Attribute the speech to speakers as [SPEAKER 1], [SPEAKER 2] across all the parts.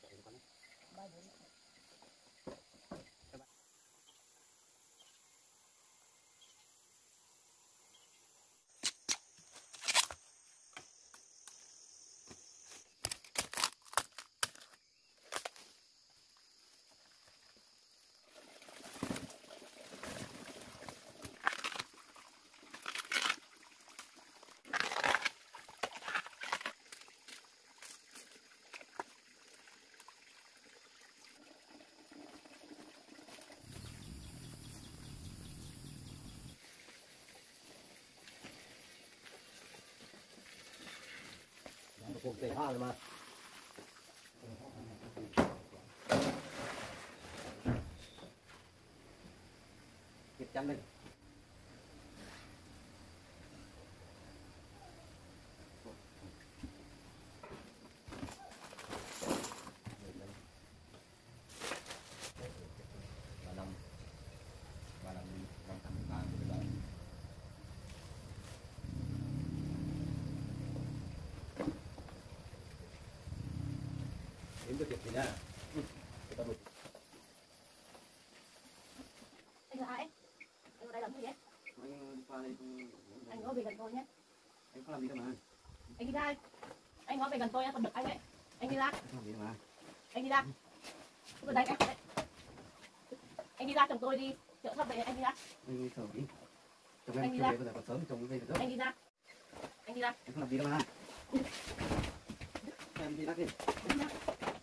[SPEAKER 1] Cuộc tẩy hoa rồi mà. Kịp chăm đi. Đến được thì nha.
[SPEAKER 2] Anh là ai? Anh ở đây làm gì vậy?
[SPEAKER 1] Anh qua đây.
[SPEAKER 2] Anh ngó về gần tôi nhé.
[SPEAKER 1] Anh có làm gì đâu mà.
[SPEAKER 2] Anh đi ra. Anh ngó về gần tôi, còn được anh ấy. Anh đi ra.
[SPEAKER 1] Anh không làm gì đâu mà.
[SPEAKER 2] Anh đi ra. Vừa đây anh. Anh đi ra, chồng tôi đi chợ thấp vậy, anh đi ra.
[SPEAKER 1] Anh sợ đi. Chồng em chưa về bây giờ còn sớm, chồng về rồi.
[SPEAKER 2] Anh đi ra. Anh đi ra.
[SPEAKER 1] Anh không làm gì đâu mà. Em đi ra đi.
[SPEAKER 2] Anh đi ra.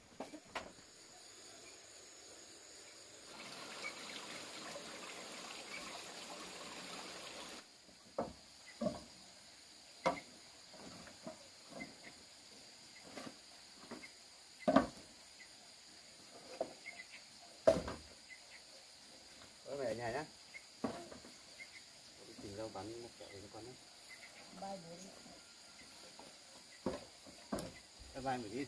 [SPEAKER 1] Về ở nhà nhá. Tìm đâu bán một kẹo cho con nhé.
[SPEAKER 2] Bye bye.
[SPEAKER 1] Bye bye mình đi.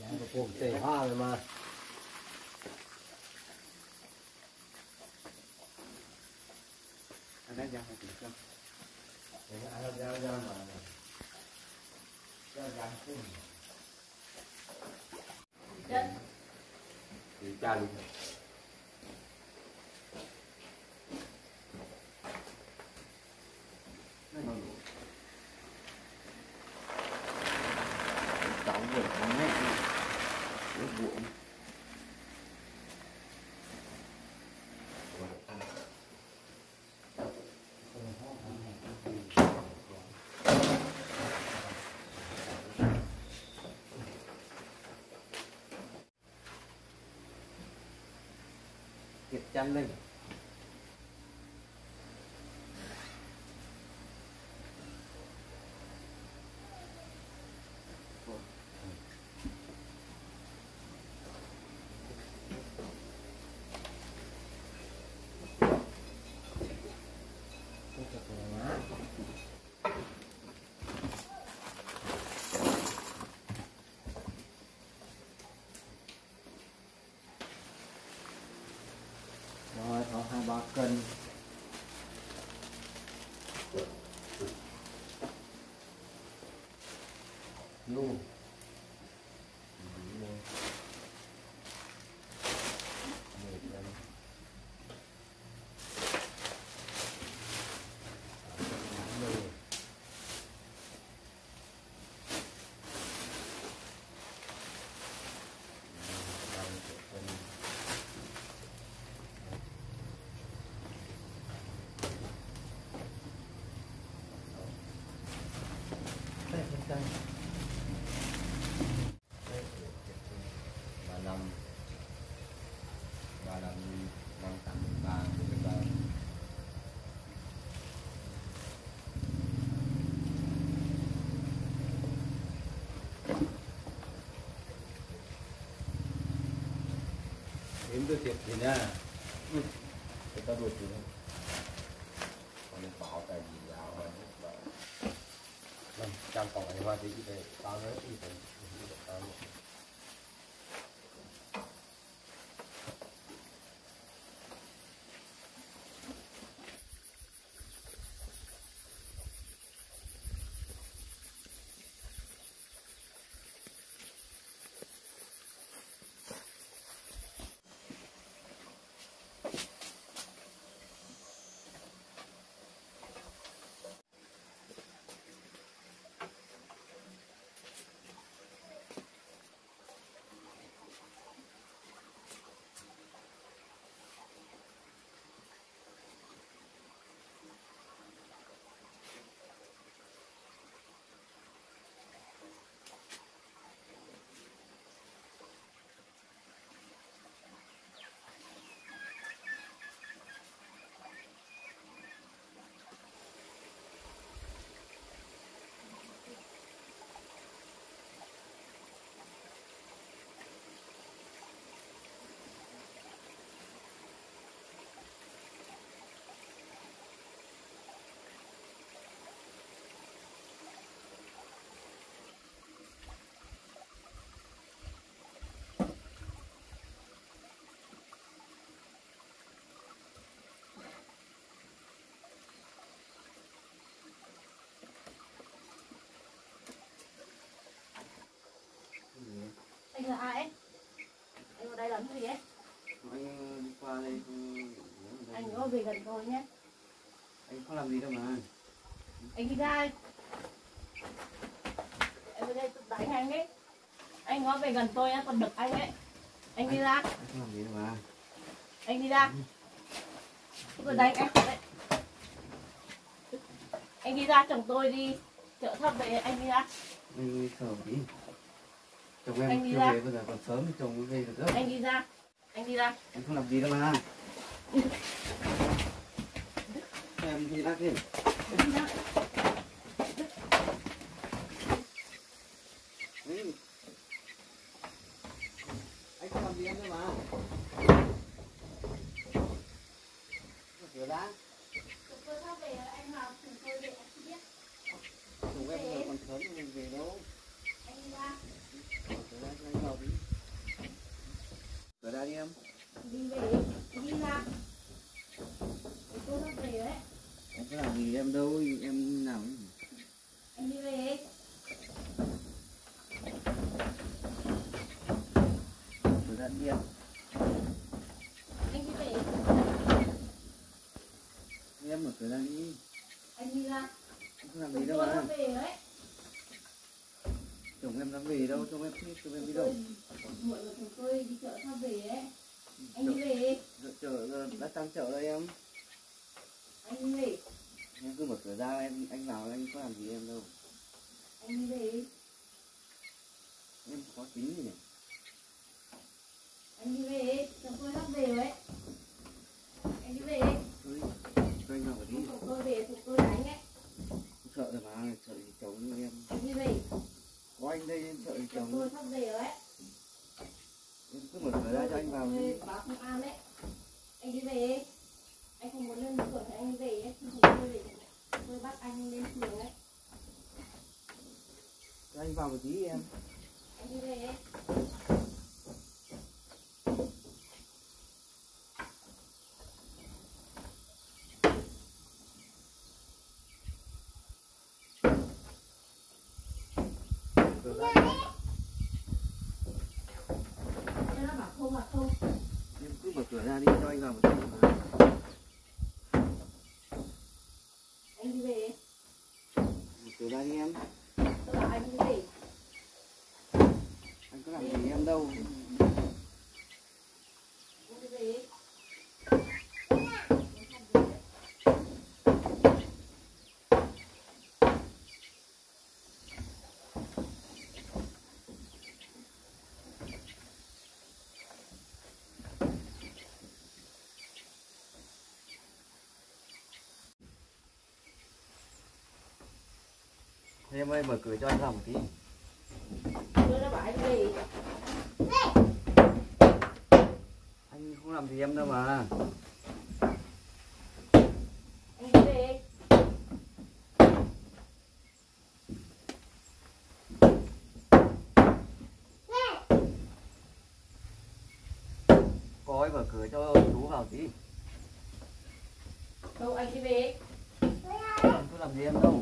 [SPEAKER 3] Cuộc tể hoa rồi mà.
[SPEAKER 1] Anh ấy ra hay gì không?
[SPEAKER 3] Ra mà. Ra không.
[SPEAKER 2] Chân.
[SPEAKER 3] Thì cha luôn.
[SPEAKER 1] Nó còn đủ. Cháu vừa có mẹ này. Rất buồn. Kiệt chăn lên.
[SPEAKER 3] Rồi có 2-3 cân. Ngu. Đến được thiệt thì nha. Người ta đuổi chứ không? Còn bảo tại vì áo này trong phòng này hoa thì để tao nói thì phải tao
[SPEAKER 2] Anh là ai? Anh vào đây làm gì ấy?
[SPEAKER 1] Anh đi qua đây.
[SPEAKER 2] Anh có về gần tôi nhé.
[SPEAKER 1] Anh không làm gì đâu mà.
[SPEAKER 2] Anh đi ra đây. Em vào đây tôi đánh anh ấy. Anh có về gần tôi nhé, còn đực anh ấy. Anh đi ra.
[SPEAKER 1] Anh không làm gì đâu mà.
[SPEAKER 2] Anh đi ra. Tôi đánh anh đấy. Anh đi ra, chồng tôi đi chợ thấp vậy, anh đi ra.
[SPEAKER 1] Anh sờ tí. Chồng em
[SPEAKER 2] Anh đi
[SPEAKER 1] chưa
[SPEAKER 2] ra.
[SPEAKER 1] về, bây giờ còn sớm, chồng mới về được gấp.
[SPEAKER 2] Anh đi ra. Anh đi ra.
[SPEAKER 1] Anh không làm gì đâu mà. Em đi ra đi.
[SPEAKER 2] Anh đi ra.
[SPEAKER 1] Ừ. Anh không làm gì em đâu mà. Sửa ra.
[SPEAKER 2] Tôi sắp về, anh vào chồng tôi để anh biết.
[SPEAKER 1] Chồng em bây giờ còn sớm, mình về đâu.
[SPEAKER 2] Anh đi ra.
[SPEAKER 1] anh vào đi. Cửa ra đi em.
[SPEAKER 2] Đi về, đi ra. Tôi sắp về đấy.
[SPEAKER 1] Em có làm gì em đâu, em làm cái gì?
[SPEAKER 2] Anh đi về.
[SPEAKER 1] Cửa ra đi em.
[SPEAKER 2] Anh đi về.
[SPEAKER 1] Em mở cửa ra đi.
[SPEAKER 2] Anh đi ra.
[SPEAKER 1] Em không làm gì đâu
[SPEAKER 2] Tôi
[SPEAKER 1] mà.
[SPEAKER 2] sắp về đấy.
[SPEAKER 1] Chồng em đang về đâu, chồng em đi đâu?
[SPEAKER 2] Muộn rồi chồng tôi đi chợ sắp về ấy. Anh đi về.
[SPEAKER 1] Chợ đã sang chợ đây em.
[SPEAKER 2] Anh đi về.
[SPEAKER 1] Em cứ mở cửa ra anh vào anh có làm gì em đâu.
[SPEAKER 2] Anh đi về.
[SPEAKER 1] Em có tính gì nhỉ?
[SPEAKER 2] Anh đi về. Chồng tôi sắp về đấy. Anh đi về.
[SPEAKER 1] Thôi, cho anh vào một tí.
[SPEAKER 2] Chồng tôi về, chồng tôi đánh ấy.
[SPEAKER 1] Sợ rồi mà, sợ gì chồng như em.
[SPEAKER 2] Anh đi về.
[SPEAKER 1] Có anh đây em sợ gì
[SPEAKER 2] Chồng
[SPEAKER 1] chồng.
[SPEAKER 2] tôi sắp về rồi đấy.
[SPEAKER 1] Em cứ mở cửa ra cho anh vào đi.
[SPEAKER 2] Báo công an đấy. Anh đi về. Anh không muốn lên cửa thì anh đi về ấy. Không tôi về. Tôi bắt anh lên phường đấy.
[SPEAKER 1] Cho anh vào một tí em.
[SPEAKER 2] Anh đi về.
[SPEAKER 1] Cửa ra.
[SPEAKER 2] Nó bảo không là không.
[SPEAKER 1] Em cứ mở cửa ra đi cho anh vào một tí mà.
[SPEAKER 2] Anh đi về.
[SPEAKER 1] Mở cửa ra đi em.
[SPEAKER 2] Tôi bảo anh đi về.
[SPEAKER 1] Anh có làm gì em đâu.
[SPEAKER 2] Anh đi về.
[SPEAKER 1] Thế em ơi mở cửa cho anh vào một tí.
[SPEAKER 2] Tôi đã bảo anh về.
[SPEAKER 1] Anh không làm gì em đâu mà.
[SPEAKER 2] Anh đi về.
[SPEAKER 1] Có ấy mở cửa cho chú vào tí.
[SPEAKER 2] Đâu anh đi về.
[SPEAKER 1] Anh có làm gì em đâu.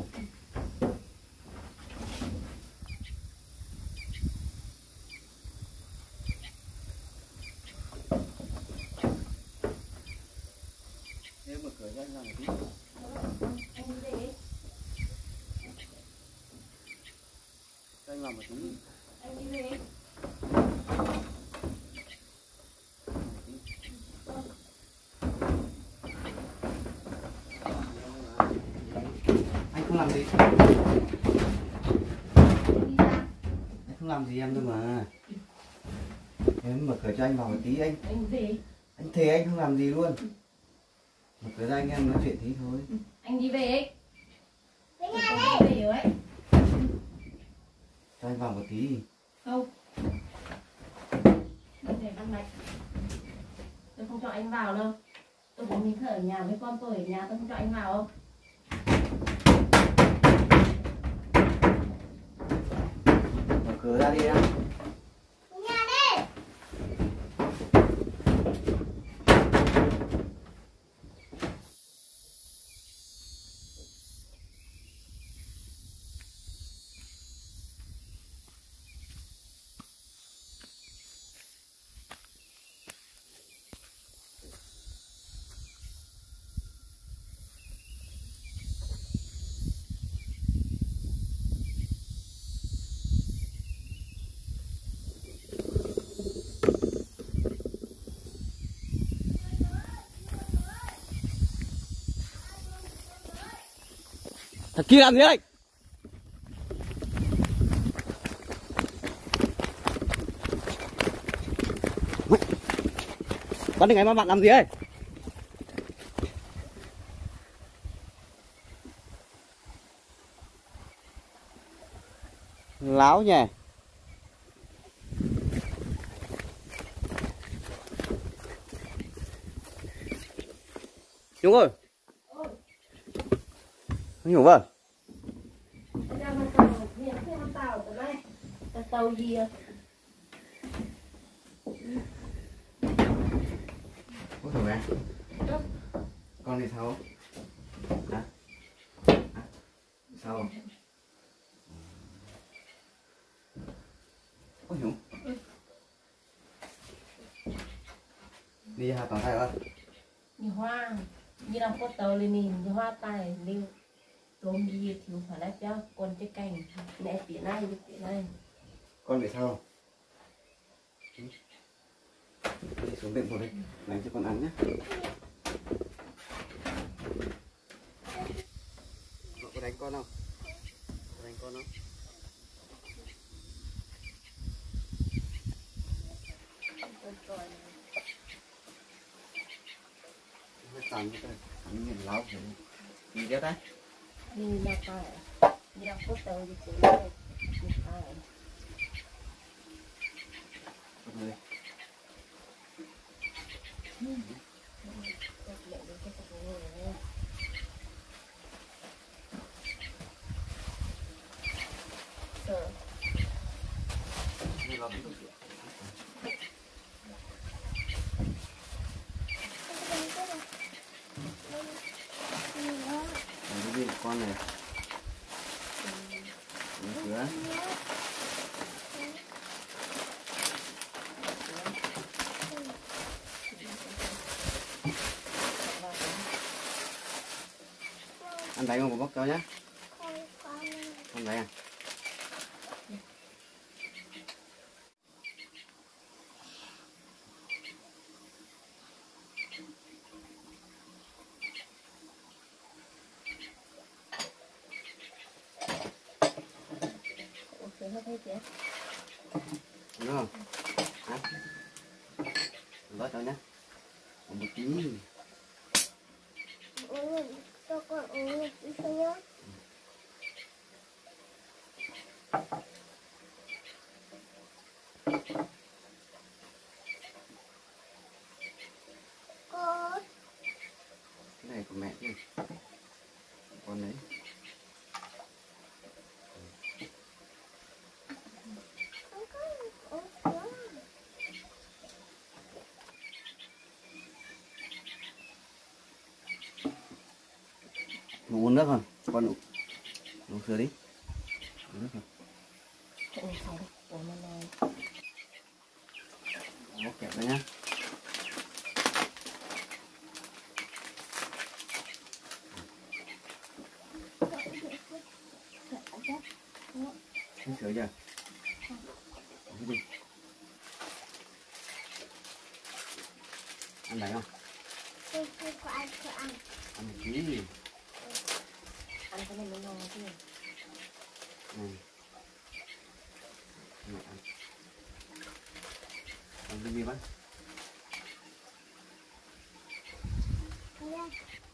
[SPEAKER 1] Thế mở cửa cho anh vào một tí.
[SPEAKER 2] Anh đi về.
[SPEAKER 1] Cho anh vào một tí.
[SPEAKER 2] Anh đi về.
[SPEAKER 1] Anh không làm gì.
[SPEAKER 2] Anh đi ra.
[SPEAKER 1] Anh không làm gì em đâu mà. Em mở cửa cho anh vào một tí anh.
[SPEAKER 2] Anh về.
[SPEAKER 1] Anh thề anh không làm gì luôn. Mở cửa ra anh em nói chuyện tí thôi.
[SPEAKER 2] Anh đi về. Tôi đi về rồi ấy.
[SPEAKER 1] Cho anh vào một tí.
[SPEAKER 2] Không. Anh để ăn mạch. Tôi không cho anh vào đâu. Tôi muốn mình ở nhà với con tôi ở nhà, tôi không cho anh vào đâu.
[SPEAKER 1] Mở cửa ra đi em. Thằng kia làm gì đấy? Bắn được ngày mà bạn làm gì đấy? Láo nhỉ. Đúng rồi. Nhủ vâng.
[SPEAKER 2] Tàu gì à?
[SPEAKER 1] thử mẹ. Con thì sao? Hả? Hả? Sao? Có hiểu? Đi hà toàn tay không?
[SPEAKER 2] như hoa như làm có tàu lên nhìn như hoa tay lưu tôm gì thiếu phải lấy cho con trái cành mẹ tỉ này
[SPEAKER 1] Con bị sao? Đi xuống đệm một đi, lấy cho con ăn nhé. Có đánh con không? Có đánh con không? Hơi tàn cho tôi, hắn nhìn láo rồi. Gì đó đấy?
[SPEAKER 2] như là phải như làm có tàu thì chỉ lấy như phải
[SPEAKER 1] Con ơi.
[SPEAKER 2] sợ
[SPEAKER 1] Như là bị đụng. Cái gì con này? Mở cửa. Ăn đấy không có bóc cho nhá. Ăn đấy à?
[SPEAKER 2] sợ hết thấy chưa
[SPEAKER 1] Đúng không? Hả? Đó cho nhá. Một tí.
[SPEAKER 4] Cho con uống một tí thôi nhá. Con.
[SPEAKER 1] Cái này của mẹ chứ. Con đấy.
[SPEAKER 4] Con có uống sữa.
[SPEAKER 1] Uống nước không? Con uống sữa đi. Uống nước không?
[SPEAKER 2] ôi sao ủa nó nói
[SPEAKER 1] Bóc kẹp đấy nhá. Uống sữa chưa? Uống đi. Ăn đấy không?
[SPEAKER 4] Tôi có ăn sữa ăn.
[SPEAKER 1] Ăn một tí.
[SPEAKER 2] ăn cái này mới ngon chứ
[SPEAKER 1] Này. Mẹ ăn. Ăn cái gì bác?
[SPEAKER 4] Nha.